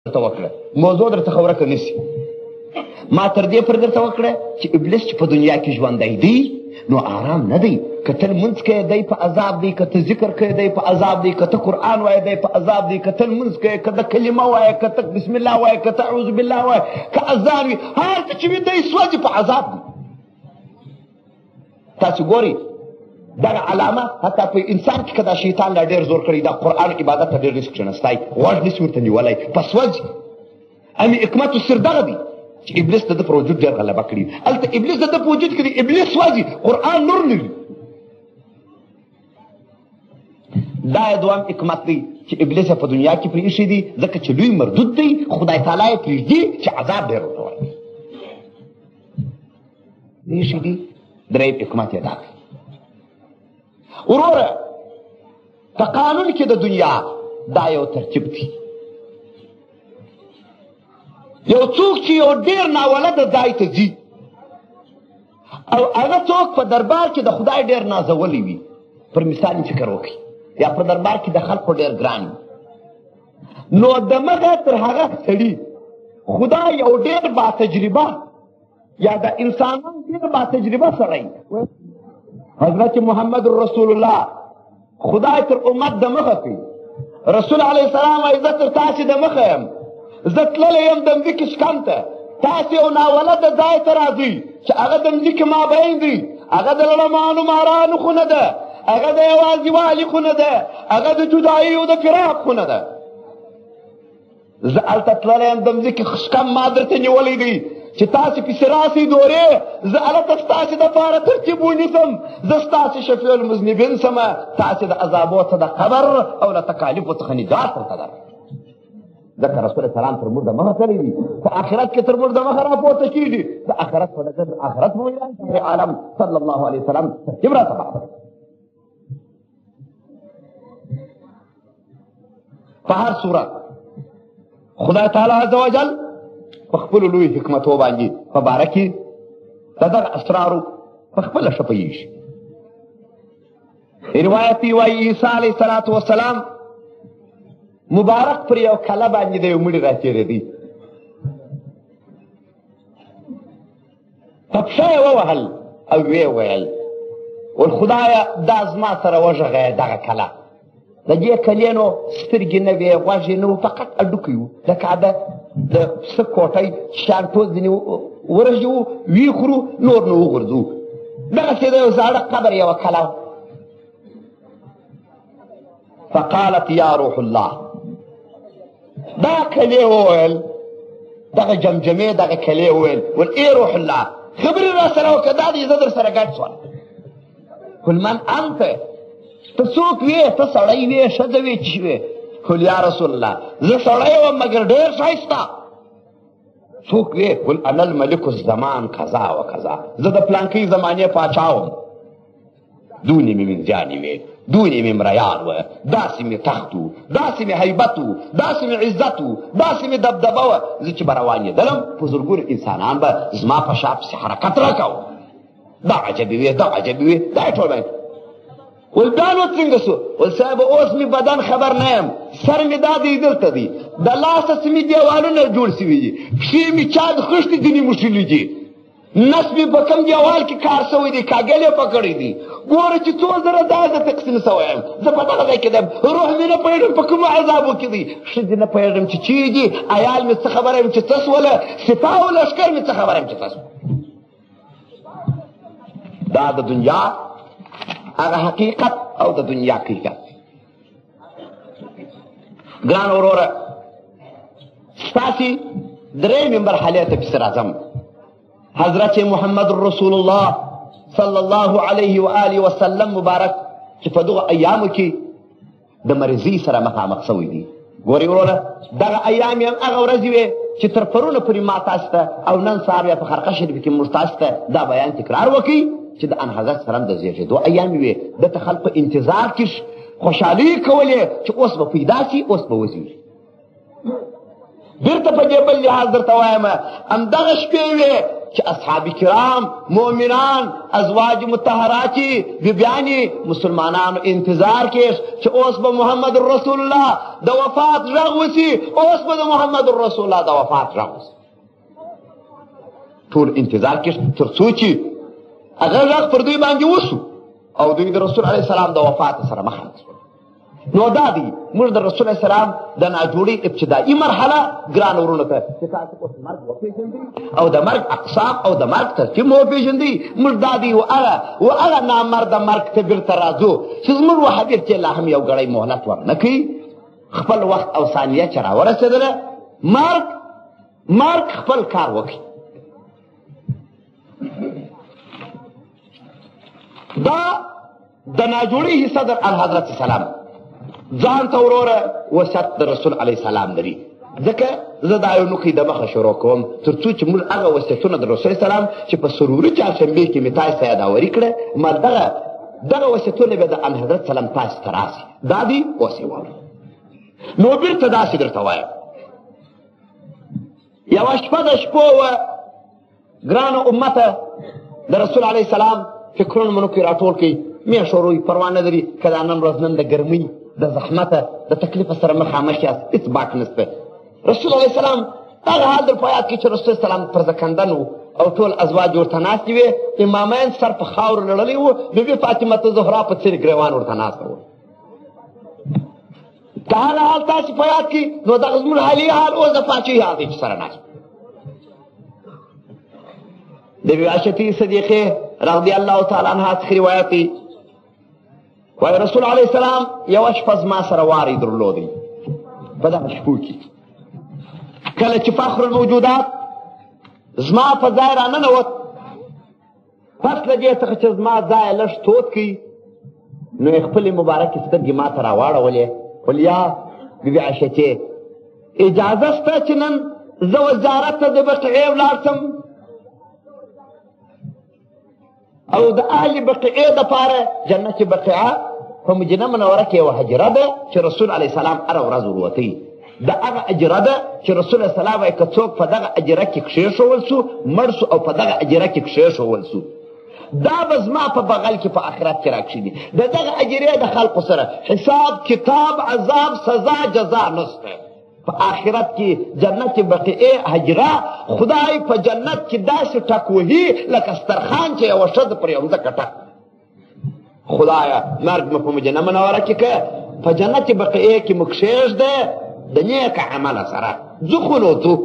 درته وکړه موضوع درته ورکه نشي. ما تر دې پر درته وکړه چې ابلیس چې په دنیا کې ژوندی دی نو آرام نه دی. که ته لمونځ کوې دی په عذاب دی، که ته ذکر کوې دی په عذاب دی، که ته قرآن وایې دی په عذاب دی، که ته لمونځ کوې، که ته کلمه وایې، که ته بسم الله وایې، که ته اعوذ بالله وایې، که اذان وي، هر څه چې وي دی سوځي په عذاب دی. تاسو ګورئ دغه علامه حتی په انسان کې که دا شیطان لا ډېر زور کړی دا قرآن عبادت ته ډېر نشي کښېنستی، غوږ نشي ورته نیولی، په سوځي. امې حکمت سر دغه دی چې ابلیس د ده پر وجود ډېر غلبه کړي. هلته ابلیس د ده په وجود کې دی، ابلیس سوځي، قرآن نور لري. دا یې دویم حکمت دی چې ابلیس په دنیا کې پرېښی دی ځکه چې لوی مردود دی، خدای تعالی یې پرېږدي چې عذاب ډېر ورته ورکړي. پرېښی دی. دریم حکمت یې دا دی وروره په قانون کې د دنیا دا یو ترتیب دی. یو څوک چې یو ډېر ناولده ځای ته ځي او هغه څوک په دربار کې د خدای ډېر نازولی وي، پر مثال فکر وکړي، یا په دربار کې د خلقو ډېر ګران وي، نو دمغه تر هغه سړي خدای یو ډېر با تجربه یا د انسانان ډېر با تجربه سړی حضرت محمد رسول الله خدای تر امت د مخه کوي. رسول علیه السلام وایي زه تر تاسې د مخه یم، زه تللی یم د مځکې شکم ته، تاسې یو ناولده ځای ته راځئ چې هغه د مځکې مابین دی، هغه د لړمانو مارانو خونه ده، هغه د یوازیوالي خونه ده، هغه د جدایي او د فراق خونه ده. زه هلته تللی یم د مځکې شکم ما درته نیولی دی چې تاسې پسې راسئ دورې، زه هلته ستاسې دپاره ترتیب ونیسم، زه ستاسې شفیع المذنبین سمه، تاسې د عذابو څخه د قبر او له تکالیفو څخه نجات درته درکړم. ځکه رسول سلام تر موږ د مخه تللی دي، په آخرت کې تر موږ د مخه راپورته کېږي. د آخرت په نظر آخرت به ویان عالم صلی الله علیه وسلم ترتیب راته برابر. په هر صورت خدای تعالی عز وجل په خپلو لوی حکمتو باندې په باره کې د دغه اسرارو په خپله ښه پوهېږي. روایت یې وایي عیسی علیه الصلاة وسلام مبارک پر یو کله باندې د یو مړي راتېرېدی، په پښه یې ووهل او ویې ویل ول خدایه دا زما سره وژغه دغه کله. د دې کلې نو سترګې نه وې، غوږ یې نه و، فقط هډوکی و، لکه د پسه کوټۍ شیان ټول ځینې ورژوو وي خورو نور نه وغورځو. دغسې د یو زاړه قبر یوه کله وه. فقالت یا روح الله، دا کلې وویل، دغه جمجمې دغه کلې وویل ول ای روح الله خبرې را سره وکړه، دا دې زه در سره ګډ شول. قل من انت، ته څوک وې؟ ته سړی وې، ښځه وې، چې وې؟ قل یا رسول الله زه سړی وم مګر ډېر ښایسته. څوک وې؟ قل انا الملک الزمان کذا و کذا، زه د پلانکۍ زمانې پاچا وم. دونې مې وینځیانې وې، دونې مې مریان وه، داسې مې تخت و، داسې مې هیبت و، داسې مې عزت و، داسې مې دبدبه وه. زه چې به روانېدلم په زرګونو انسانان به زما په شا پسې حرکت راکوه. دا عجبې وې، دا عجبې وې، دا یې ټول باندې ول بیا نو څنګه سو؟ ول صاحب اوس مې بدن خبر نه یم، سر مې دا دی دلته دی، د لاسه څه مې دیوالونه جوړ سوي دي، پښې مې چا د خښتې ځینې موښلي دي، نس مې په کوم دیوال کې کار سوی دی، کاږل یې پکړی دی، ګوره چې څو زره دا زه تقسیم سوی یم، زه په دغه ځای کې یم، روح مې نه پوهېږم په کومو عذابو کې دی، ښځې نه پوهېږم چې چی دي، عیال مې څه خبره یم چې څه سوله، سپاه او لښکر مې څه خبره یم چې څه سوله. دا د دنیا هغه حقیقت او د دنیا حقیقت. ګران وروره ستاسې درېیمې مرحلې ته پسې راځم. حضرت محمد رسول الله صلی الله علیه و آله وسلم مبارک چې په دغه ایامو کې د مریضۍ سره مخامخ شوی دی. ګورې وروره دغه ایام یې هغه ورځې وې چې تر پرونه پورې ما تاسو ته او نن سهار بیا په خرقه شریف کې موږ تاسو ته دا بیان تکرار وکړي چې د ان حضرت سلام د زیږېدو ایام وې. دته خلقو انتظار کې خوشحالي کولې چې اوس به پیدا شي، اوس به وزېږي. بېرته په دې بل لحاظ درته وایم همدغه شپې وې چې اصحاب کرام مؤمنان ازواج مطهراتي بیبیانې مسلمانانو انتظار کې چې اوس به محمد رسول الله د وفات غږ وشي، اوس به د محمد رسول الله د وفات غږ وشي. ټول انتظار کې تر څو چې هغه غږ پر دوی باندې وشو او دوی د رسول علیه السلام د وفات سره مخامخ شول. نو دا دی موږ د رسول علیه السلام د ناجوړۍ ابتدایي مرحله ګران ورونو ته چې تاسو اوس مرګ وپېژندئ او د مرګ اقسام او د مرګ ترتیب مو وپېژندئ. موږ دا دی هغه نامرده مرګ ته بېرته راځو چې زموږ وحبیب چې لا هم یو ګړی مهلت ورنه کوي. خپل وخت او ثانیه چې راورسېدله مرګ خپل کار وکړي. دا د ناجوړۍ حصه در الحضرت سلام ځان ته وروره وصیت د رسول علیه السلام لري. ځکه زه دا یو نوکۍ د مخه شروع کوم تر څو چې موږ هغه وصیتونه د رسول سلام چې په سروري چهارشنبې کې مې تاسو ته یاداوري کړه ما دغه وصیتونه به د الحضرت سلام تاسو ته راسي. دا دي اوس یې واورئ. نو بېرته داسې درته وایم یوه شپه د شپو وه ګرانو امته د رسول علیه السلام فکرونه منو کې راټول کړئ. میاشت وروی پروا نه لري که دا نن ورځ نن د ګرمۍ د زحمته د تکلیفه سره مخامخ یاست هېڅ باک نشته. رسول علیه السلام هغه حال در په یاد کړي چې رسول سلام پر زکندن و او ټول ازواج ورته ناستې وې. امامین سر په خاورو لړلی و، بیبي فاطمه زهرا په څېر ګریوان ورته ناسته وه. که هغه حال تاسې په یاد کړي نو دغه زموږ حالي حال اوس د پاچهي حال دی چې سره ناست د بی عائشة صدیقې رضی الله تعالی عنها څخه روایت دی وایي رسول علیه السلام یوه شپه زما سره واری درلودی په دغه شپو کې کله چې فخر الموجودات زما په ځای راننوت پس له دې څخه چې زما ځای لږ تود کړي نو یې خپلې مبارکې سترګې ما ته راواړولې. ویل یا بیبي عایشې اجازه شته چې نن زه وزارت ته د بقیعې ولاړ شم او د اهل بقیعې دپاره جنت بقیعه په مدینه منوره کې یوه حجره ده چې رسول علیه السلام هره ورځ وروتی. د هغه اجره ده چې رسول علیه السلام وایي که څوک په دغه اجره کې کښېښول سو مړ سو او په دغه اجره کې کښېښول سو دا به زما په بغل کې په آخرت کې راکښېني. د دغه اجرې د خلقو سره حساب کتاب عذاب سزا جزا نشته. په آخرت کې جنت بقیعې حجره خدای په جنت کې داسې ټک وهي لکه سترخان چې یوه ښځه پر یوه مځکه ټک. خدایه مرګ مې په مدینه منوره کې که په جنت بقیعې کې مو کښېږده د نیک عمله سره ځو خو نو ځو.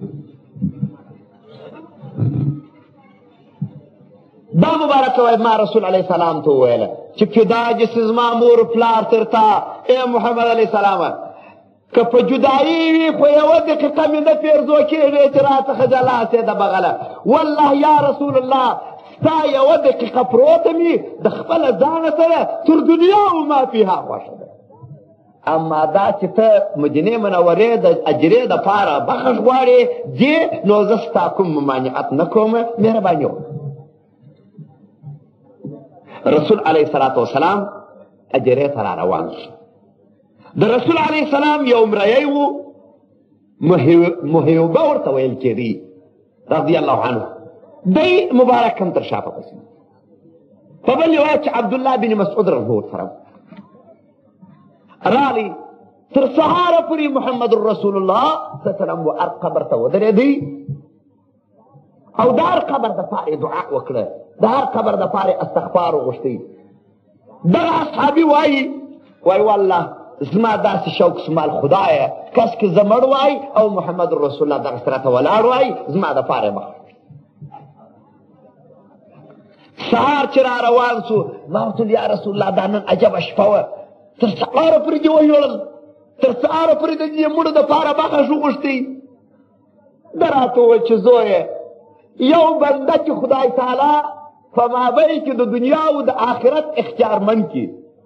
دا مبارکه وایي ما رسول علیه السلام ته وویله چې فدا جسې زما مور پلار تر تا ای محمد علیه السلام که په جدایي وي خو یوه دقیقه مې نه پېرزو کېږي چې راڅخه جلا سې د بغله. والله یا رسول الله ستا یوه دقیقه پروته مې د خپله ځانه سره تر دنیا و ما فیها خوښه ده. اما دا چې ته مدینې منورې د اجرې دپاره بخښ غواړې دې نو زه ستا کوم ممانعت نه کوم مهرباني وکړه. رسول علیه الصلاة والسلام اجرې ته را روان شو. د رسول علیه السلام یو مریی و محیوبه ورته ویل کېدی رضی الله عنه دی مبارک هم تر شاته پسې په بل روایت چې عبدالله بن مسعود رضی الله سره رالی تر سهاره پورې محمد رسول الله صلی الله علیه وسلم و قبر ته ودرېدی او د هر قبر دپاره دعا وکړه د هر قبر دپاره استغفار وغوښتی. دغه اصحابي وایي والله زما داسې شوق سمال خدایه کس کې زه مړ وای او محمد رسول الله دغه سره ته ولاړ وای زما دپاره یې بخښه. سهار چې را روان سو ما ورته یا رسول الله دا نن عجبه شپه وه تر سهاره پورې دې وژړل تر سهاره پورې د دې مړو دپاره بخښ وغوښتئ. ده راته وویل چې زویه یو بنده چې خدای تعالی په مابین کې د دنیا او د آخرت اختیارمند کړي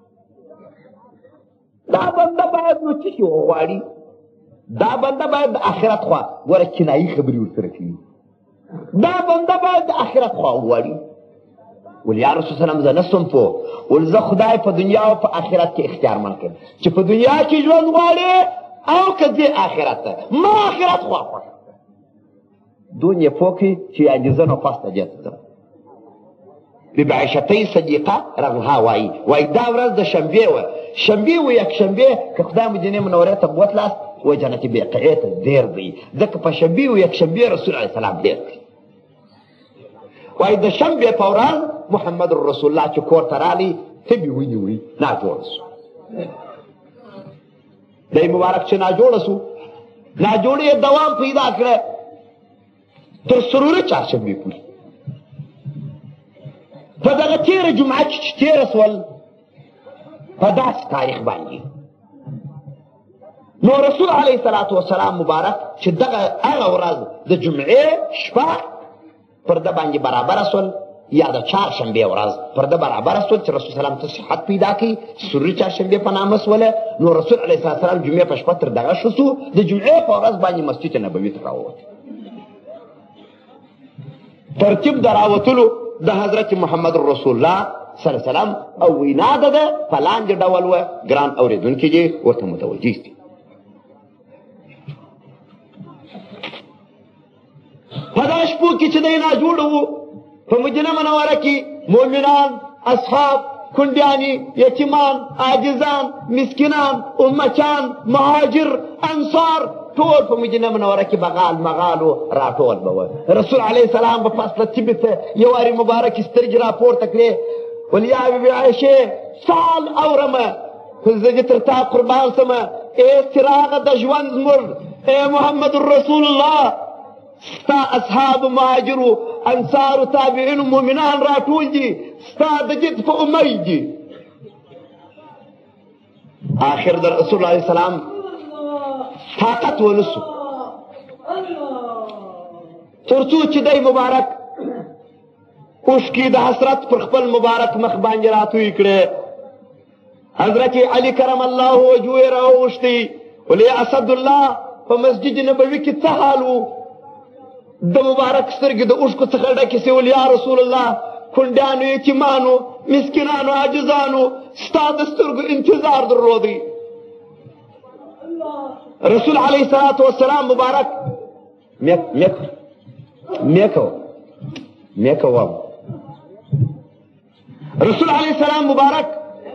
دا بنده باید نو څه شي وغواړي؟ دا بنده باید د آخرت خوا ګوره کنایي خبرې ورسره کوي. دا بنده باید د آخرت خوا وغواړي. ول یا رسول سلام زه نه سم پوه ول زه خدای په دنیا او په آخرت کې اختیارمند کړم چې په دنیا کې ژوند غواړې او که ځې آخرت ته ما آخرت خوا خوښه دون یې پوه کړي چې عاجزه نو پس ته دې ته ځم. بی عایشتۍ صدیقه رضها وایي دا ورځ د شنبې وه. شنبې و یکشنبې که خدای مدینې منورې ته بوتلاست و جنت بقیع ته ډېر دی، ځکه په شنبې و یکشنبې رسول علیه السلام ډېر دی. وایي د شنبې په ورځ محمد رسول الله چې کور ته رالی تبې ونیوی ناجوړه سو. دی مبارک چې ناجوړه سو، ناجوړه یې دوام پیدا کړه تر سروره چهارشنبې پورې. په دغه تېره جمعه کې چې تېره سول په داسې تاریخ باندې نو رسول علیه الصلاة والسلام مبارک چې دغه هغه ورځ د جمعې شپه پر ده باندې برابره سول یا د چهارشنبې ورځ پر ده برابره سول چې رسول سلام ته صحت پیدا کړي سري چهارشنبې په نامه سوله. نو رسول علیه الصلاة والسلام جمعې په شپه تر دغه شو سو د جمعې په ورځ باندې مسجد نبوي ته راووت. ترتیب د راوتلو د حضرت محمد رسول الله صلی الله علیه وسلم او وینا ده په لاندې ډول وه، ګران اورېدونکي دې ورته متوجه دي. په دغه شپو کې چې دی ناجوړه وو په مدینه منوره کې مؤمنان، اصحاب، کونډیانې، یتیمان، عاجزان، مسکینان، امچان، مهاجر، انصار ټول په مدینه منوره کې بغال مغالو راټول به وه. رسول علیه السلام به فاصله تبې ته یو وارې مبارکې سترګې راپورته کړې ول یا بیبي عایشې سال اورمه زه دې تر تا قربان سمه ای څراغه د ژوند زموږ ای محمد رسول الله ستا اصحاب مهاجرو انصارو تابعینو مؤمنان راټول دي ستا د جد په امید دي. آخر د رسول الله علیه السلام طاقت ونسو تر څو چې دی مبارک اوښکې د حسرت پر خپل مبارک مخ باندې راتوی کړې. حضرت علی کرم الله وجهه یې راوغوښتی ولې اسدالله په مسجد نبوي کې څه حال و؟ د مبارک سترګې د اوښکو څخه ډکې سوې ول یا رسول الله کونډیانو، یتیمانو، مسکینانو، عاجزانو ستا د سترګو انتظار درلودی. رسول علیه الصلاة والسلام مبارک میکو رسول علیه السلام مبارک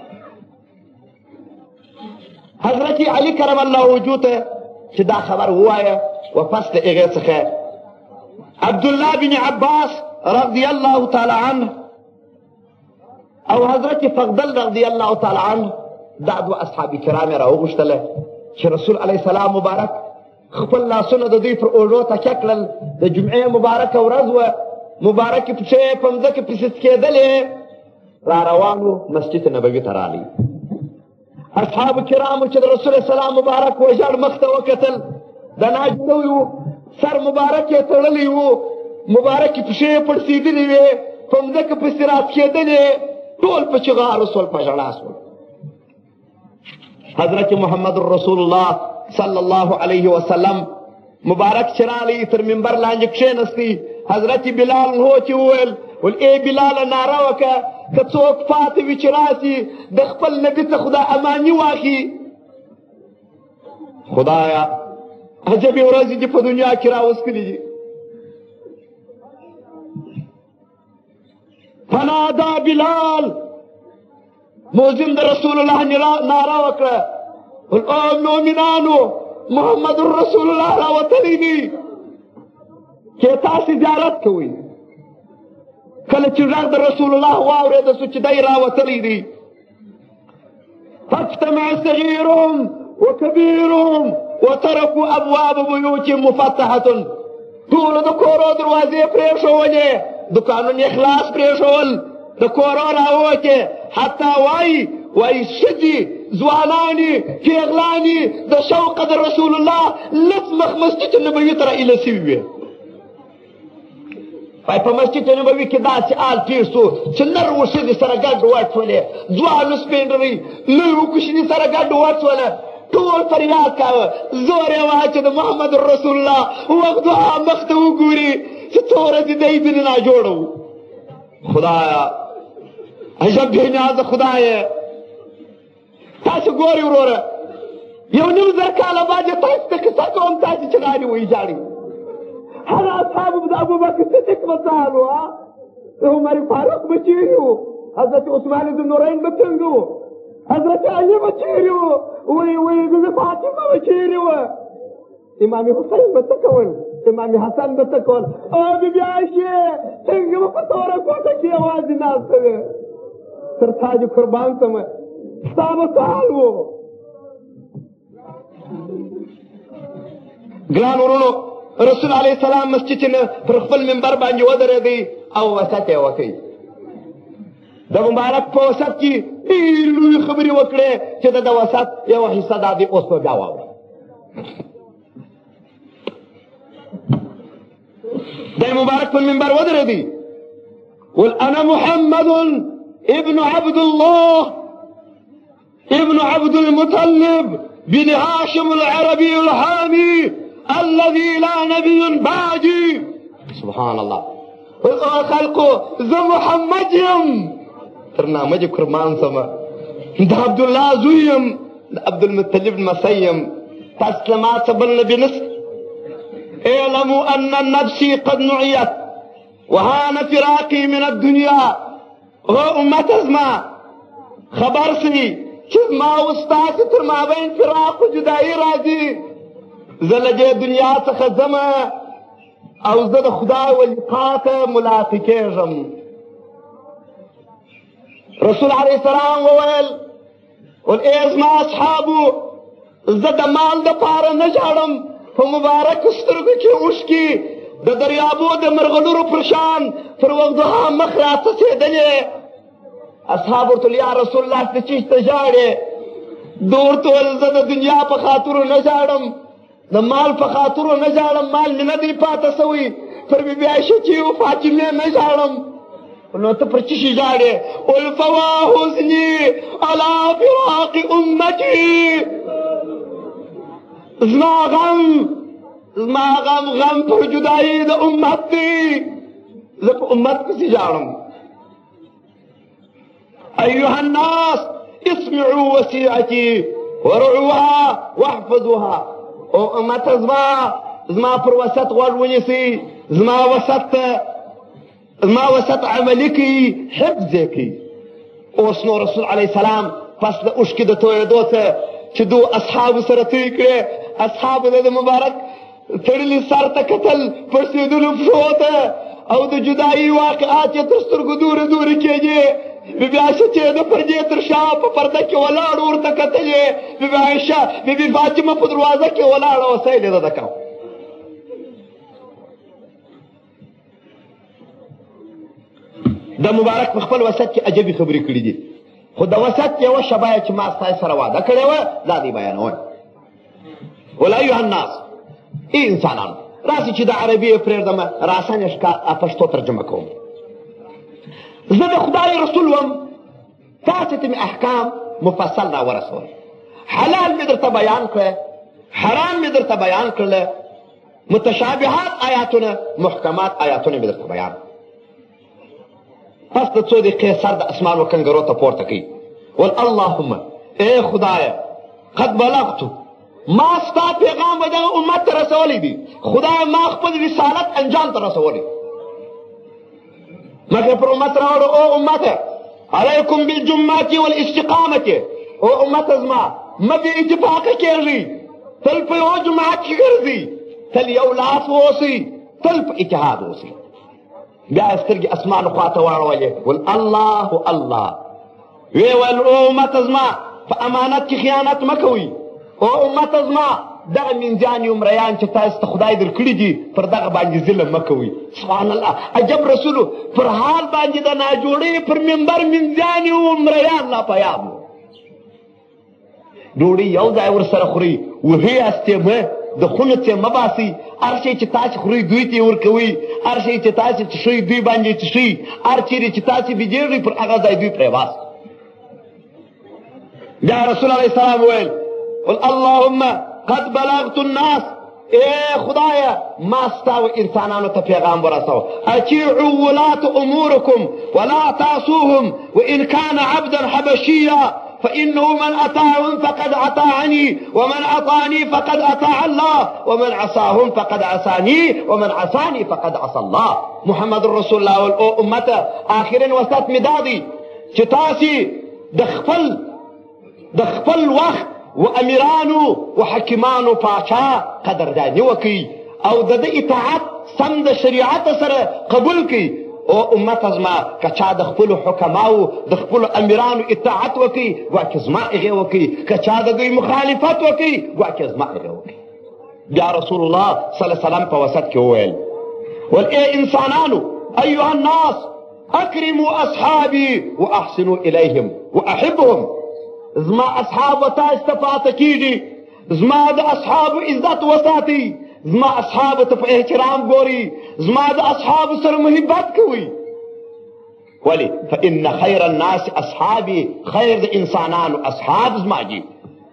حضرت علی کرم الله وجهه ته چې دا خبر ووایه و پس د هغې څخه عبدالله بن عباس رضی الله تعالی عنه او حضرت فضل رضی الله تعالی عنه دا دوه اصحاب کرام یې راوغوښتله چې رسول علیه السلام مبارک خپل لاسونه د دوی پر اوږو تکیه کړل. د جمعې مبارکه ورځ وه، مبارکې پښې په مځکه پسې سکېدلې، را روانو مسجد نبوي ته راغلی. اصحاب کرامو چې د رسول سلام مبارک وژړ مخ ته وکتل د ناجوړه وو، سر مبارک یې تړلی وو، مبارکې پښې یې پړسېدلې وې، په مځکه پسې راسکېدلې، ټول په چغارو سول، په ژړا سول. حضرت محمد رسول الله صلی الله علیه وسلم مبارک چې راغلی تر منبر لاندې کښېنستی. حضرت بلال هو چې وویل ول ای بلاله ناره وکړه که څوک پاتې وي چې راسي د خپل نبي څخه خدای اماني واخلي. خدایه عجبې ورځې دې په دنیا کې راوستلي دي. فنادا بلال مؤذن د رسول الله ناره وکړه او مؤمنانو محمد رسول الله راوتلی دی چې تاسې زیارت کوئ. کله چې غږ د رسول الله واورېده سو چې دی راوتلی دی فاجتمع صغیرهم وکبیرهم وترکوا ابواب بیوتهم مفتحة. ټولو د کورو دروازې پرېښولې، دکانونه یې خلاص پرېښول، د کورو راووتې، حتی وایي ښځې ځوانانې پیغلانې د شوقه د رسول الله لس مخ مسجد نبوي ته راایله سوي وې. په مسجد نبوي کې داسې حال تېر سو چې نر و ښځې سره ګډ وډ شولې، ځوان سپینډرۍ لوی و کوچني سره ګډ وډ شوله، ټول فریاد کاوه، زور یې وهه چې د محمد رسول الله وغدوها مخ ته وګوري چې څو ورځې دی ځینې ناجوړه و. خدایه عجب بېنیازه خدایه تاسې ګورئ وروره، یو نیم زر کاله بعد یې تاسو ته کیسه کوم، تاسې چې غاړې وایي ژاړئ. هذا أصحاب أبو بكر الصديق بصالوا عمر فاروق بشيرو حضرت عثمان ذو النورين بتنجو حضرت علي بشيرو وبيبي فاطمة بشيرو إمام حسين بتكون إمام حسن بتكون بيبي عائشة تنجو بفتورة كوتك يا وازي ناس ترتاج قربان سمه صابة سالو ګران ورونو رسول علیه السلام مسجد نه پر خپل منبر باندې ودرېدی او وسط یې وکړ د مبارک په وسط کې لوی خبرې وکړې چې د وسط یو حصه دا دی اوس په بیا واوره د مبارک په منبر ودرېدی قل انا محمد ابن عبد الله ابن عبد المطلب بن هاشم العربي الحامي الذي لا نبي بعدي سبحان الله خلقه ذا محمد يم برنامج كرمان سما ده عبد الله زويم عبد المطلب مسيم تسلمات بالنبي نصر اعلموا ان نفسي قد نعيت وهان فراقي من الدنيا امت ازما خبر سي ما استاذ تر ما بين فراق وجدائي راځي زلجه دنیا څخه زما او زه د خدای ولقات ملاقات کېږم رسول عليه السلام وویل ول ما اصحابو زه د مال د پاره نه ژاړم په مبارک سترګو کې اوښکې د دریابو د مرغلرو پر شان پر وغدها مخ راڅڅېدلې اصحاب ورته یا رسول الله ته چیشته ژاړې دور ټول زه د دنیا په خاطرو نه ژاړم د مال په خاطرو نه ژاړم مال مې نه دی پاته سوی پر بی عایشه چې و فاطمې نه ژاړم نو ته پر چی شي ژاړې قل فوا حزني على فراق امتي زما غم پر جدایي د امت دی زه په امت پسې ژاړم أيها الناس اسمعوا وسيعتي ورعوها واحفظوها او امت زما پر وسط غوږ ونیسئ زما وسط عملي کوي حفظ یې کوي اوس نو رسول علیه السلام پس د اوښکې د تویېدو څه چې دو اصحابو سره توی کړې اصحابو د مبارک تړلي سر ته کتل پړسېدلو پښو ته او د جدایي واقعات یې تر سترګو دورې دورې کېږي بی عائشہ چې د پردې تر شا په پرده کې ولاړ ورته کتلې بی عائشہ بی فاطمه په دروازه کې ولاړه او سیل یې ده کاوه د مبارک په خپل وسط کې عجبي خبرې کړې دي خو د وسط یوه شبایه چې ما ستاسو سره واده کړې وه دا دې بیانول ول ایها الناس ای انسانانو راسئ چې د عربي یې پرېږدم راسن یې پښتو ترجمه کوم زه د خدای رسول وم تاسو ته مې احکام مفصل راورسول حلال مې درته بیان کړی حرام مې درته بیان کړله متشابهات آیاتونه محکمات آیاتونه مې درته بیان پس د څو دقیقې سر د اسمانو کنګرو ته پورته کوي ول اللهم ای خدایه قد بلغتو ما ستا پیغام به دغه امت ته رسولی دي خدایه ما خپل رسالت انجام ته رسولی مگر پر امت راوړو او امت علیکم بالجمعة والاستقامة او امت ازما مه بې اتفاقه کېږئ تل په یو جماعت کې ګرځئ تل یو لاس اوسئ تل په اتحاد اوسئ بیا یې سترګې اسمانو خواته واړولې ول الله الله ویې ویل او امت ازما په امانت کې خیانت مه کوئ او امت ازما دغه منځیان یو مریان چې تاسو ته خدای درکړي دي پر دغه باندې ظلم مه کوئ سبحان الله عجب رسولو پر حال باندې د ناجوړۍ پر منبر منځیان یو مریان لا په یاد وو ډوډۍ یو ځای ورسره خورئ وهې استې مه د خونو څې مه باسئ هر شی چې تاسې خورئ دوی ته یې ورکوئ هر شی چې تاسې څښئ دوی باندې څښئ هر چیرې چې تاسې بېدېږئ پر هغه ځای دوی پرېواست بیا رسول علیه السلام وویل قل اللهم قد بلغت الناس اے خدایا ما ستا و انسانانو ته پیغام ورسو اطیعوا ولاة امورکم ولا تعصوهم وان كان عبدا حبشیا فإنه من أطاعهم فقد أطاعني ومن أطاعني فقد أطاع الله ومن عصاهم فقد عصاني ومن عصاني فقد عصى الله. محمد رسول الله والأمة آخرين وسط مدادي چتاسي دخفل وقت وأميرانو وحكمانو پاچا قدرداني وكي او د اطاعت سم د شریعت سره قبول کی. او امت ازما کچا د خپل حکماو د خپل امیرانو اطاعت وکي واکه زما هغه وکي، کچا د دوی مخالفت وکي واکه زما هغه وکي. بیا رسول الله صلی الله علیه وسلم په وسط کې وویل اے انسانانو ایها الناس اکرموا اصحابي واحسنوا اليهم واحبهم. زما اصحاب وتا استفاده کیږي، زما د اصحاب عزت وساتي، زما اصحاب ته په احترام ګوري، زما د اصحاب سره محبت کوي. ولی فإن خیر الناس اصحابي، خیر د انسانانو اصحاب زما دي.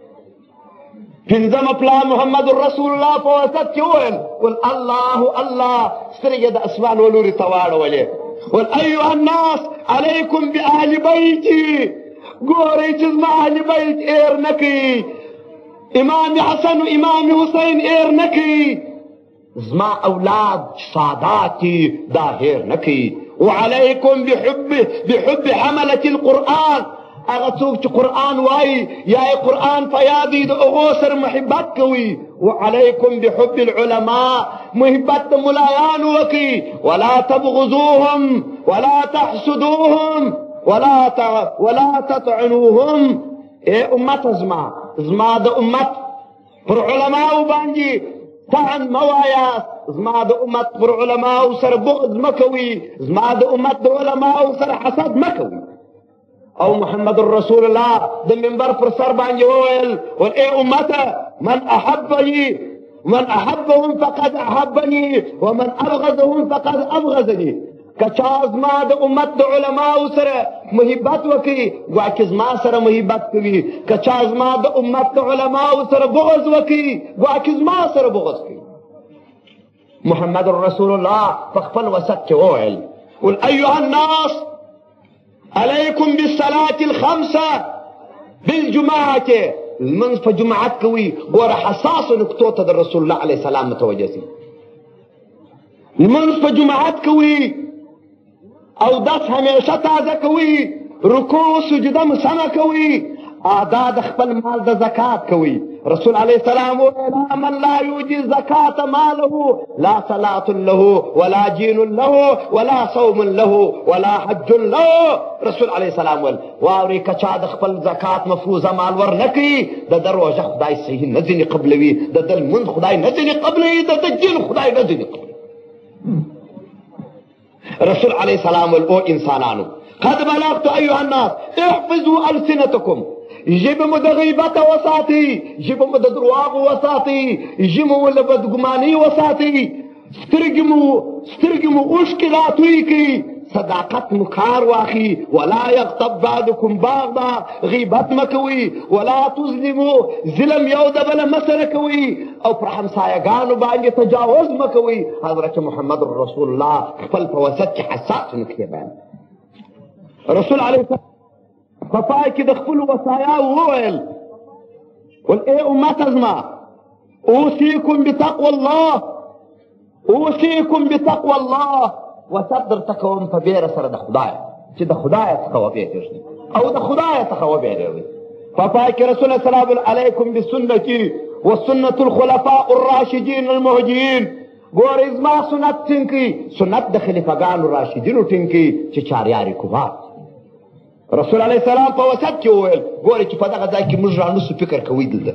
پنځم پلا محمد رسول الله په وسط کې وویل الله الله سترګې د اسمان ولوري ته واړولې ایها الناس علیکم بأهل بیتي. ګورئ چې زما اهل بیت ایر نه کوي، امام حسن و امام حسین ایر نکی، زما اولاد ساداتی دا هیر نکی. وعليكم بحب حملة القرآن. اغا څوک چې قرآن وای یا قرآن فیادی د هغو سره محبت کوي. وعليكم بحب العلماء، محبت ملایان وکي. ولا تبغضوهم ولا تحسدوهم ولا تطعنوهم. اے امت زما د امت پر علماء باندې طعن موایا، زما د امت پر علماء سره بغض مکوي، زما د امت د علماء سره حسد مکوي. او محمد رسول الله د منبر پر سر باندې وویل اے امت من احبهم فقد احبني ومن ابغضهم فقد ابغضني. کچا زما د امت د علماء سره محبت وکي واکه زما سره محبت کوي، کچا زما د امت د علماء سره بغض وکي واکه زما سره بغض کوي. محمد رسول الله په خپل وسط کې وویل ایها الناس علیکم بالصلاة الخمسة بالجماعة. المنځ په جماعت کوي. ګوره حساس نقطو ته د رسول الله علیه السلام متوجه سي. المنځ په جماعت کوي او دس همیشه تازه کوي، رکوع سجده مسمه کوي، ادا د خپل مال د زکات کوي. رسول علیه السلام ویل من لا یوجي زکات ماله لا صلاة له ولا دین له ولا صوم له ولا حج له. رسول علیه السلام ویل واوري کچا د خپل زکات مفروضه مال ور نکي د دروژه خدای صحیح نه ځنې قبلوي، د دل من خدای نه ځنې قبلوي، د دین خدای نه ځنې قبلوي. رسول علیه السلام او انسانانو قد بلغت ایها الناس احفظوا السنتکم. ژبه مو د غیبت وساتي، ژبه مو د درواغ وساتي، ژبه مو له بدګمانۍ وساتي، سترګې مو اوښکې راتوی کړي، صداقت مو کار واخي. ولا یغتب بعضکم بعضا، غیبت مکوي. ولا تظلموا، ظلم یو د بله مه سره کوي. او پر همسایګانو باندې تجاوز مکوي. حضرت محمد رسول الله خپل په وسط کې حساس نکتې بیان. رسول علیه السلام په پای کې د خپلو وصایاو وویل اے امت ازما اوصیکم بتقوى الله، اوصیکم بتقوى الله. وسط درته کوم په بیره سره د خدای چې د خدای څخه وبېرېږئ او د خدای څخه وبېرېږئ. په پای کې رسول الله سلام علیکم بسنتي وسنة الخلفاء الراشدین المهدیین. ګورئ زما سنت ټینګئ، سنت د خلیفګانو راشدینو ټینګئ چې چاریاري کبار. رسول علیه السلام په وسط کې وویل ګورئ چې په دغه ځای کې موږ رانوسو فکر کوئ. دلته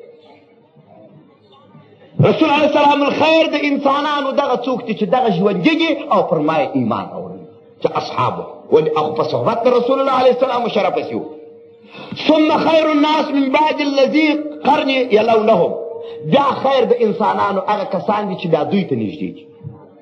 رسول علیه السلام الخیر د انسانانو دغه څوک دي چې دغه ژوندېږي او پر ما ایمان راوړي چې اصحابه ولې هغو په صحبت د رسول الله علیه السلام مشرفه سي. ثم خیر الناس من بعد الذي قرن یلونهم. بیا خیر د انسانانو هغه کسان دي چې بیا دوی ته نږدې دي.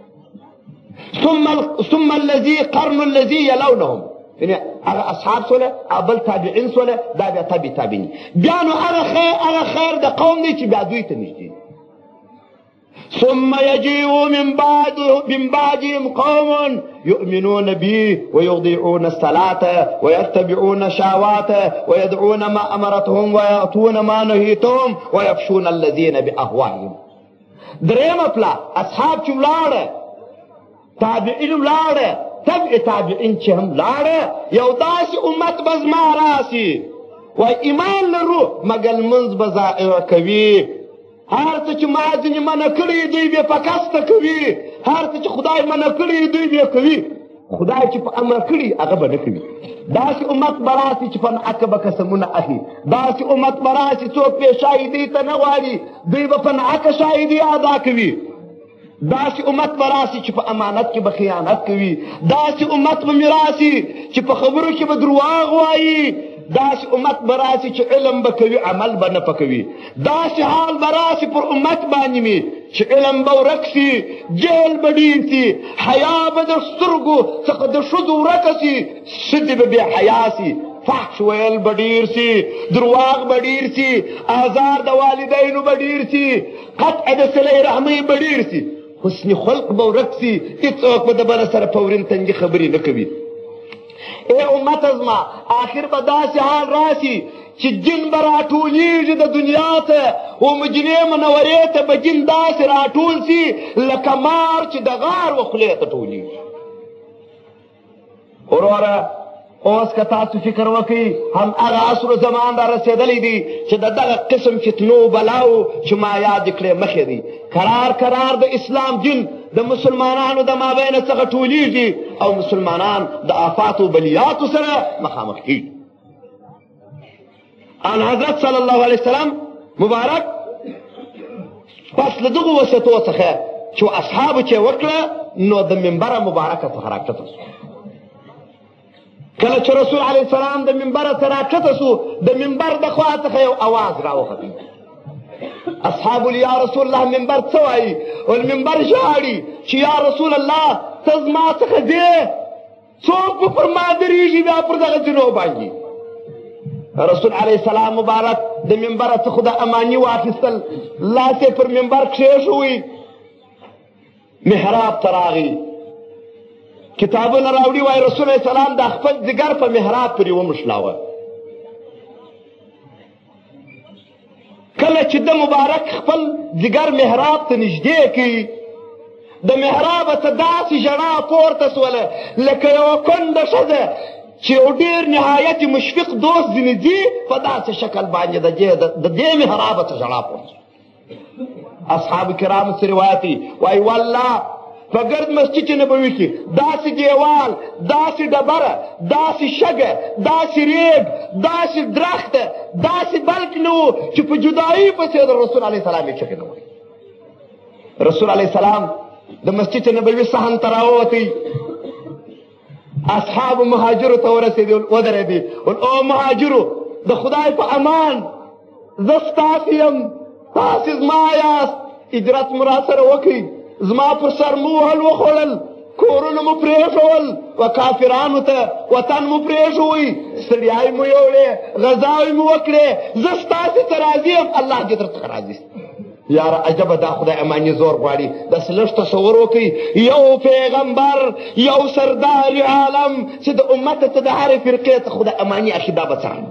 ثم الذي قرن الذي يلونهم، یعنی هغه اصحاب سوله، بل تابعین سوله، دا بیا تابع تابعین. بیا نو هغه خیر د قوم دی چې بیا دوی ته نږدې دي. ثم يجيء من بعدهم قوم يؤمنون بي ويضيعون الصلاة ويتبعون الشهوات ويدعون ما أمرتهم ويأتون ما نهيتهم ويفشون الذين بأهوائهم. دریم اپلا اصحاب چو لاړه، تابعین لاړه، تبع تابعین چې هم لاړه، یو داسې امت به زما راسي وای ایمان لرو مګر لمونځ به ضایع کوي، هر څه چې ما ځینې منع کړي دوی بیا په کسته کوي، هر څه چې خدای منع کړي دوی بیا کوي، خدای چې په امر کړي هغه به نه کوي. داسې امت به راسي چې په نعکه به قسمونه اخلي، داسې امت به راسي څوک پرې شاهدي ته نه غواړي، دوی به په نعکه شاهدي ادا کوي. داسې امت به راسي چې په امانت کې به خیانت کوي، داسې امت به مې راسي چې په خبرو کې به درواغ وایي، داسې امت به راسي چې علم به کوي عمل به نه پکوي، داسې حال به راسي پر امت باندې مې چې علم به ورک سي، جهل به ډېر سي، حیا به د سترګو څخه د ښځو ورکه سي، ښځې به بې حیا سي، فحش ویل به ډېر سي، درواغ به ډېر سي، آزار د والدینو به ډېر سي، قطع د صلې رحمۍ به ډېر سي، حسن خلق به ورک سي، هېڅوک به د بل سره فورین تنګي خبرې نه کوي. اے امت ازما آخر به داسې حال راسي چې جن به راټولیږي د دنیا ته، و مدینې منورې ته به جن داسې راټول سي لکه مار چې د غار و خولې ته ټولیږي. وروره اوس که تاسو فکر وکئ هم هغه عصر و زمان را رسېدلی دی چې د دغه قسم فتنو بلاو چې ما یاد کړې مخې دی. کرار د اسلام جن د مسلمانانو د مابین څخه ټولیږي او مسلمانان د آفاتو بلیاتو سره مخامخ کیږي. ان حضرت صلی الله علیه وسلم مبارک پس له دغو وصیتو څخه چې اصحابو چې وکړه نو د منبره مبارکه څخه راکښته سو. کله چې رسول علیه السلام د منبره څخه راکښته سو د منبر د خوا څخه یو اواز راوخوت. اصحاب یا رسول الله منبر څه وایي؟ والمنبر ژاړي چې یا رسول الله ته زما څخه ځې، څوک به پر ما درېږي بیا پر دغه ځینو باندې. رسول علیه السلام مبارک د منبره څخه د اماني واخیستل، لاس یې پر منبر کښېښوی، محراب ته راغی، کتابونه راوړي، وایي رسول علیه السلام د خپل ځګر په محراب پورې ومښلاوه. کله چې د مبارک خپل ځګر محراب ته نږدې کړي، د محرابه څه داسې ژړا پورته سوله لکه یوه کونډه ښځه چې یو ډېر نهایت مشفق دوست ځینې ځي په داسې شکل باندې د دې محرابه څه ژړا پورته. اصحاب کرامو څه روایت دی، وایي والله په ګرد مسجد نبوي کې داسې دیوال، داسې ډبره، داسې شګه، داسې ریګ، داسې درخته، داسې بلک نه و چې په جدایي پسې د رسول علیه السلام یې چغې نه وایي. رسول علیه السلام د مسجد نبوي صحن ته راووتی، اصحابو مهاجرو ته ودرېدي، او مهاجرو د خدای په امان زه ستاسې یم، تاسې زما یاست، اجرت مو راسره وکړئ، زما پر سر مو وهل وخوړل، کورونه مو پرېښول و کافرانو ته وطن مو پرېښوئ، ستړیاوې مو یوړې، غذاوې مو وکړې، زه ستاسې ته راضي یم، الله دې درڅخه راضي شي. یاره عجبه دا خدای اماني زور غواړي. داسې لږ تصور وکړئ، یو پیغمبر، یو سردار عالم چې د امت ته د هرې فرقې څخه خدای اماني عقیده به څرنګه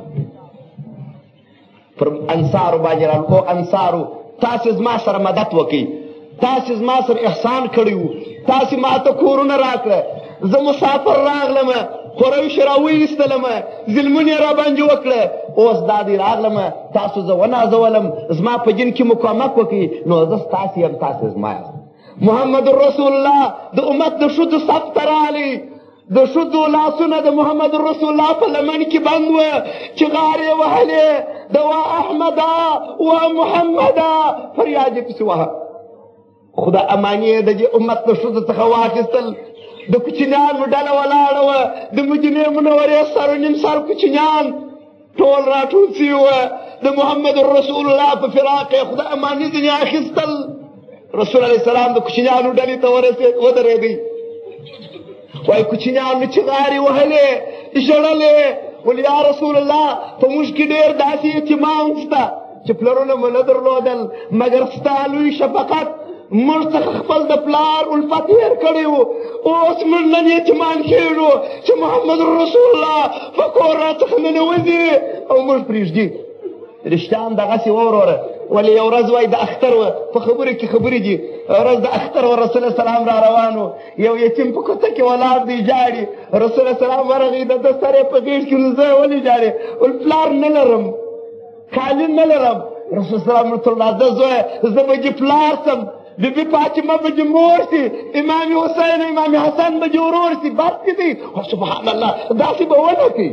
پر انصارو باندې او انصارو تاسې زما سره مدد وکړئ، تاسې زما سره احسان کړی وو، تاسې ما ته کورونه راکړه، زه مسافر راغلمه، قریش راویستلمه، ظلمونه یې راباندې وکړه، اوس دا دی راغلمه، تاسو زه ونازولم، زما په دین کې مقاومت وکړئ، نو زه ستاسې یم، تاسې زما یاست. محمد رسول الله د امت د ښځو صف ته راغلی، د ښځو لاسونه د محمد رسول الله په لمن کې بند وه چې غارې وهلې د وا احمده وا محمده فریاد یې پسې وهه. خدا اماني د دې امت د ښځو څخه واخیستل، د کوچنیانو ډله ولاړه وه، د مدینې منورې سر و نیم سر کوچنیان ټول راټول سوي وه، د محمد رسول الله په فراق یې خدا اماني ځینې اخیستل. رسول علیه السلام د کوچنیانو ډلې ته ودرېدی، وایي کوچنیانو چغارې وهلې، ژړلې، ول یا رسول الله په موږ کې ډېر داسې یتیمان شته چې پلرونه مو نه درلودل، مګر ستا لوی شفقت موږ څخه خپل د پلار الفت هېر کړی و، اوس موږ نن یتیمان کېږو چې محمد رسول الله په کور راڅخه ننوځي او موږ پرېږدي. رښتیا هم دغسې ووروره. ولې یو ورځ وایي د اختر و، په خبرو کې خبرې دي، یو ورځ د اختر و رسول سلام را روان و، یو یتیم په کوڅه کې ولاړ دی ژاړي. رسول سلام ورغی د ده سر یې په غېږ کې نو زه ولې ژاړې؟ ول پلار نه لرم، کالي نه لرم. رسول سلام ورته وویل ده زویه زه به دې پلار سم، بیبي فاطمه به دې مور سي، امام حسین امام حسن به دې ورور سي. بس دې دی. سبحان الله داسې به ونه کوي.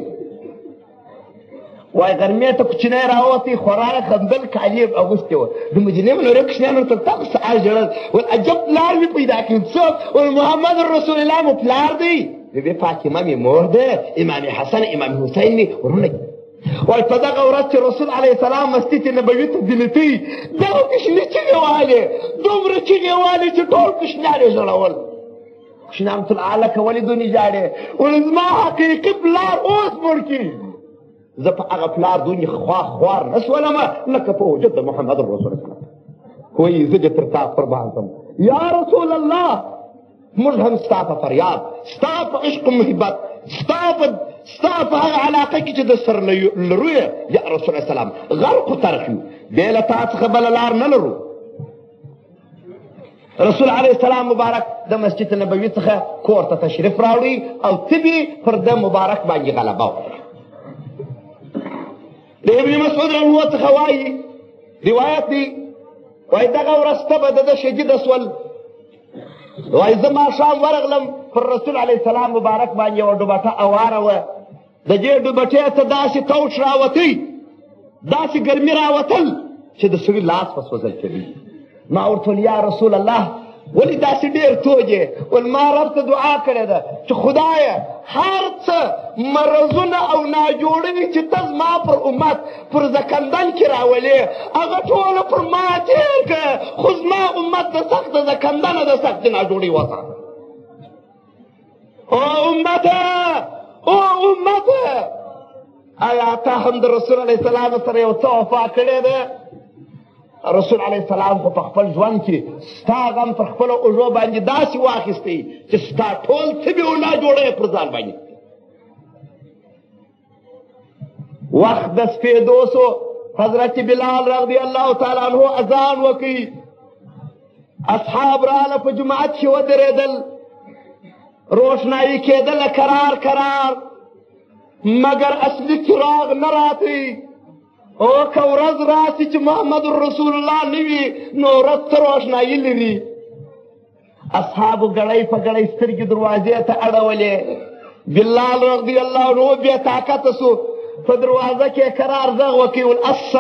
وای غرمې ته کوچنی راوتی، خوراک خندل، کالي یې اغوستې وه. د مدینې منورې کوچنیانو ورته تا خو سهار ژړل. ول عجب پلار مې پیدا کړي. څوک؟ ول محمد رسول الله مو پلار دی، بیبي فاطمه مې مور ده، امام حسن امام حسین مې ورونه دي. وای په دغه ورځ چې رسول علیه السلام مسجد نبوي ته دلتۍ دغه کوچني چیغې وهلې، دومره چیغې وهلې چې ټول کوچنیان یې ژړول. کوچنیان ورته هلکه ولې دونې ژاړې؟ ول زما حقیقي پلار اوس مړ کېږي، زه په هغه پلار دونې خوار نه شولم لکه په وجود د محمد رسول الله. وایي زه دې تر تا قربان کړم یا رسول الله. موږ هم ستا په فریاد، ستا په عشق و محبت، ستا په هغه علاقه کې چې د سر لرو یې یا رسول الله سلام غرق و ترک یو، بې له تا څخه بله لار نه لرو. رسول علیه السلام مبارک د مسجد نبوي څخه کور ته تشریف راوړي او طبي پر ده مبارک باندې غلبه وکړه. د ابن مسعود رضی الله څخه وایي روایت دی، وایي دغه ورځ طبعه د ده شدیده سول. وایي زه ماښام ورغلم، پر رسول علیه السلام مبارک باندې یوه ډوبټه اواره وه. د دې ډوبټې ته داسې توش راوتی، داسې ګرمي راوتل چې د سړي لاس په سوځل کېدی. ما ورته ویل یا رسول الله ولې داسې ډېر توج یې؟ ول ما رب ته دعا کړې ده چې خدایه هر څه مرضونه او ناجوړنې چې ته زما پر امت پر زکندن کې راولې هغه ټوله پر ما تېر کړه، خو زما امت د سخته زکندنه د سختې ناجوړۍ وساته. او امته آیا تا هم د رسول علیه السلام سره یو څه وفا کړې ده؟ رسول علیه السلام خو په خپل ژوند کې ستا غم پر خپلو اوږو باندې داسې واخیستی چې ستا ټول تبې او ناجوړه پر ځان باندې. وخت د سپېدو سو، حضرت بلال رضی الله تعالی عنه اذان وکړي، اصحاب راله په جماعت کې ودرېدل، روشنایي کېدله کرار مګر اصلي چراغ نه راتی. او که ورځ راسي چې محمد رسول الله نه وي نو ورځ څه روښنایي لري. اصحابو ګړی په ګړی سترګې دروازې ته اړولې. بلال رضی الله عنه بې طاقته سو، په دروازه کې کرار غږ وکړي ول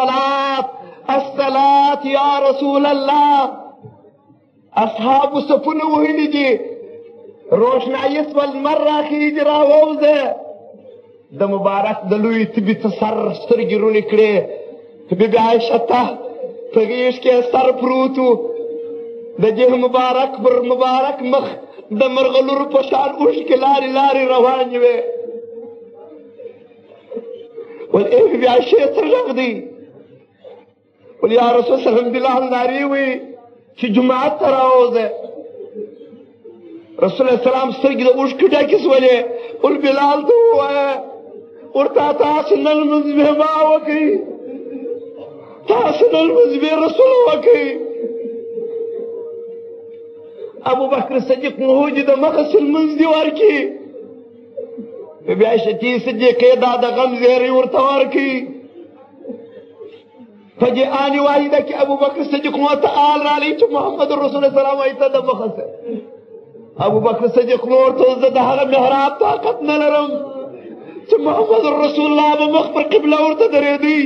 الصلاة یا رسول الله. اصحابو صفونه وهلي دي، روښنایي سول، لمر راخیږي راووځه. د مبارک د لوی طبي څه سر سترګې رونې کړې، بیبي عایشه ته په غېږ کې سر پروت و، د دې مبارک پر مبارک مخ د مرغلرو په شان اوښکې لارې روانې وې. ول ای بیبي عایشې څه غږ دی؟ ول یا رسول صلی بلال نارې وې چې جومات ته راوځه. رسول الله سلام سترګې د اوښکو ډکې سولې. ول بلال ته ووایه ورته تاسو نن لمونځ بېما وکړئ، تاسو نن لمونځ بې رسوله وکړئ. ابوبکر صدیق نهودي د مخه لمونځ دې ورکړي. بیبي عایشې صدیقې دا د غم زیری ورته ورکړي. په دې آني واحده کې ابوبکر صدیق ورته آل رالی چې محمد رسول الله سلام وایي ته د مخه سه. ابوبکر صدیق ورته زه د هغه محراب طاقت نه لرم چې محمد رسول الله به مخ پر قبله ورته درېدی.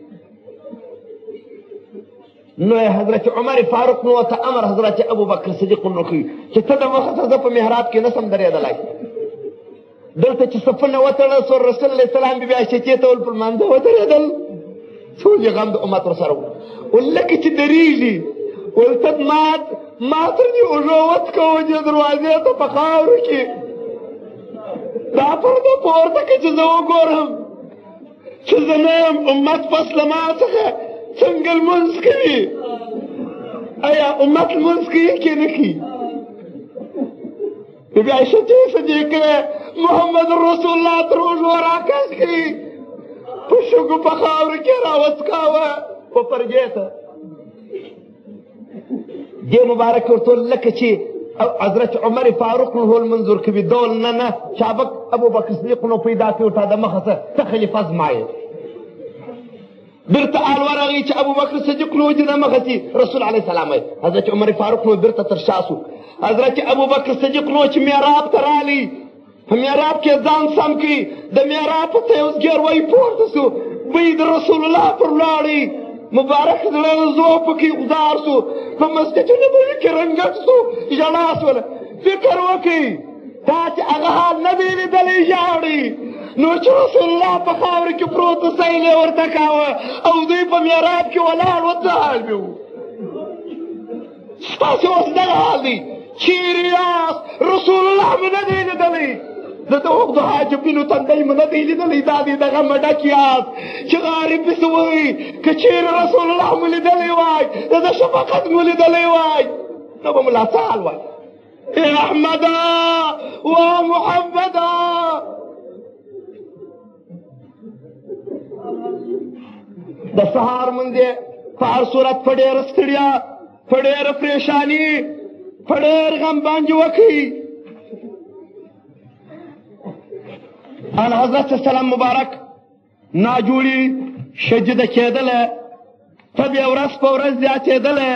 نو حضرت عمر فاروق نو ته امر حضرت ابوبکر صدیق نو کوي چې ته د مخه ته زه په محراب کې نسم درېدلی. دلته چې صفونه وتړل سو، رسول الله سلام بیبي عایشې ته ول پر لمانځه ودرېدل. ټول یې غم د امت ورسره و. ول لکه چې درېږي ول ته ما تر دې اوږو وڅکوه دې دروازې ته په خاورو کې دا پرده پورته که چې زه وګورم چې زه نه یم امت پس له ما څخه څنګه لمونځ کوي. ایا امت لمونځ کوي کې نه کوي؟ بی عائشہ سے دیکھ رہے محمد رسول اللہ تروج وراکس کی پشک پخاور کے راوت کا ہوا وہ پر جیتا یہ مبارک ورطو لکچی حضرت عمر فاروق نهو المنظور کبی دول ننا شابک ابو بکر صدیق نو پیدا کی اٹھا دا مخصا تخلیف ازمائے برت آل ورغی چا ابو بکر صدیق نو جنا مخصی رسول علیہ السلام ہے حضرت عمر فاروق نو برت ترشاسو حضرت ابو بکر صدیق نو چ میراب ترالی میراب کے ځان سم کی د میراب ته اوس ګر وای پورته سو بيد رسول الله پر لاړی مبارک دل زو پکې گزار سو په مسجد نبوي کې رنگت سو اجلاس ول فکر وکي تا چې هغه حال نبی دې جاړي نو چې رسول الله په خاور کې پروت سیل ورته کاوه او دوی په میراب کې ولاړ وځال بیو تاسو اوس دغه حال دی چیریاس رسول الله من دی لیدلی دته وګړو حاجبینو تندې من دی لیدلی دا دی دغه مډکیاس چې غریب بسوي کچیر رسول الله من لیدلی وای دا شفقت من لیدلی وای نو به ملا تعال وای احمد و محمد د سهار منځه په صورت پډې رستړیا پډې پریشانی پډیر غم باندې وکي ان حضرت سلام مبارک ناجوړي شجده کېدله طبي ورځ په ورځ زیاتېدله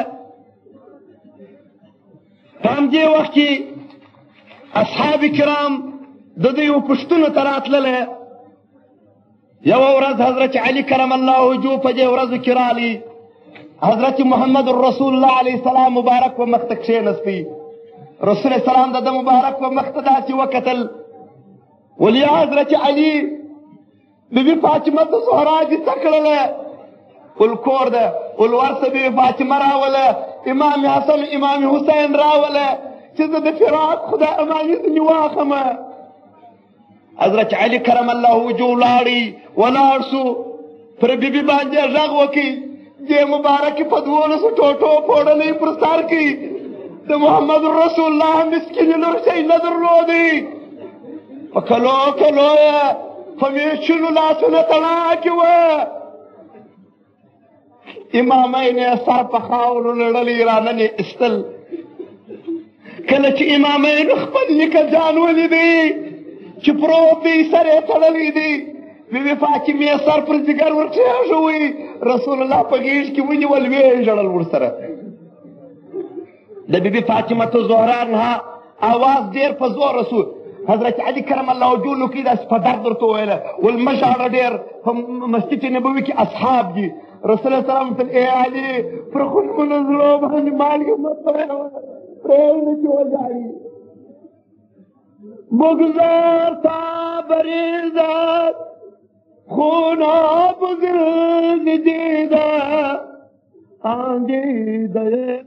په همدې وخت کې اصحاب کرام د دوی پوښتنو ته راتلله یوه ورځ حضرت علي کرم الله وجهه په دې ورځو کې رالي حضرت محمد رسول الله علیه السلام مبارک و مخ ته کښېنستی رسول السلام د مبارک و مخ ته داسې وکتل ولیا حضرت علي بیبي فاطمه زهرا دې څه کړله ول کور ده ول ورته بیبي فاطمه راوله امام حسن امام حسین راوله چې زه د فراق خدا اماني ځینې واخمه حضرت علي کرم الله وجهه لاړي ولاړ سو پر بیبي باندې غږ وکړي یہ مبارک په 12 ټوټو پوړلې پر سر کې د محمد رسول الله مسکین نور شي نظر لودي وکلو کلو فمیشلو لاسونه تړا کې و امامین سر په خاورو لړلې رانه استل کله چې امامین خپل لیکه ځان ولیدي چې پروت دی سره تړلې دي بیبي فاطمه سر پر ځګر ورکېږوي رسول الله په غېږ کې ونیول ویې ژړل ورسره د بیبي فاطمه زهرا عنها اواز ډېر په زوره سو حضرت علي کرم الله وجهه نو کې داسې په درد ورته وویله ول مه ژاړه ډېر په مسجد نبوي کې اصحاب دي رسول الله سلام ته ای علي پر خونمنو زړو باندې مالګې مه پرېږده چې وژاړي بگذار تا بریزد خوناب زرد دیده آندیده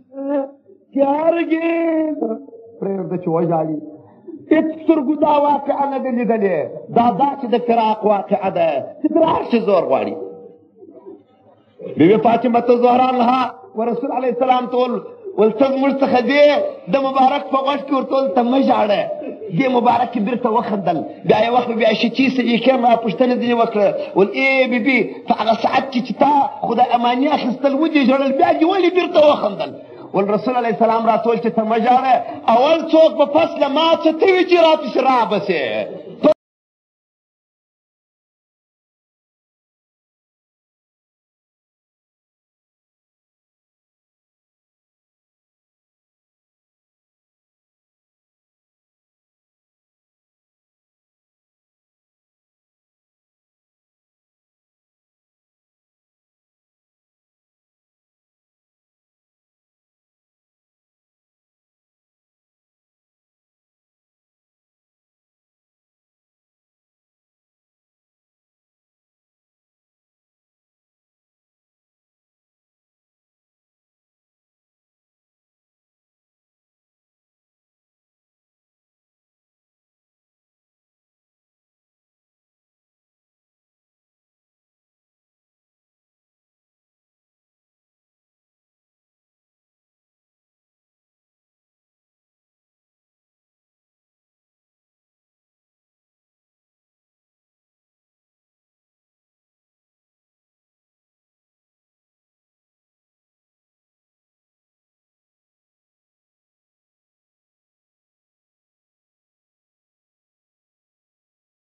کیارگید پرېږده چې وژاړي هېڅ سترګو دا واقعه نه ده لیدلې دا چې د فراق واقعه ده چې تر هر شي زور غواړي بیبي فاطمه زهرا عنها ورسول علیه السلام ته ول ته زموږ څخه دی د مبارک په غوږ کې ورته ویل ته مه ژاړه دې مبارک بیرته وخندل بیا یو وخت بیا شچي صدیقې ما پوښتنه ځینې وکړه ول ای بیبي په هغه ساعت کې چې تا خدای اماني اخیستل ودې ژړل بیا دې ولې بیرته وخندل والرسول علیه السلام راتول چې ته مه ژاړه اول څوک به پس له ما څه ته وي چې راپسې رابسې